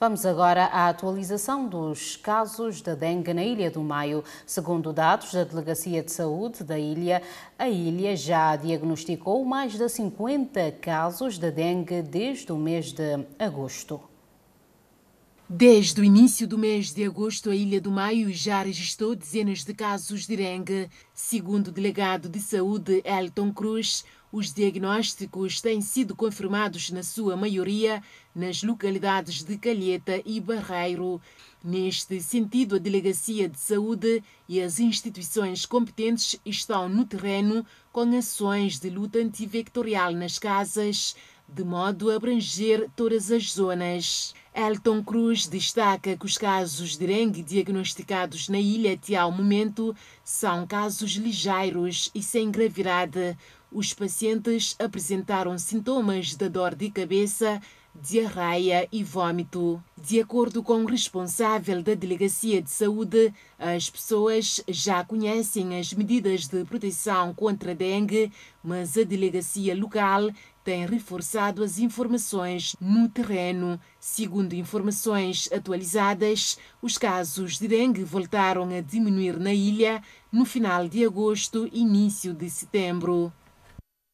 Vamos agora à atualização dos casos da dengue na Ilha do Maio. Segundo dados da Delegacia de Saúde da ilha, a ilha já diagnosticou mais de 50 casos de dengue desde o mês de agosto. Desde o início do mês de agosto, a Ilha do Maio já registrou dezenas de casos de dengue. Segundo o delegado de saúde, Elton Cruz, os diagnósticos têm sido confirmados, na sua maioria, nas localidades de Calheta e Barreiro. Neste sentido, a Delegacia de Saúde e as instituições competentes estão no terreno com ações de luta antivectorial nas casas, de modo a abranger todas as zonas. Elton Cruz destaca que os casos de dengue diagnosticados na ilha até ao momento são casos ligeiros e sem gravidade. Os pacientes apresentaram sintomas de dor de cabeça, diarreia e vômito. De acordo com o responsável da Delegacia de Saúde, as pessoas já conhecem as medidas de proteção contra a dengue, mas a delegacia local tem reforçado as informações no terreno. Segundo informações atualizadas, os casos de dengue voltaram a diminuir na ilha no final de agosto e início de setembro.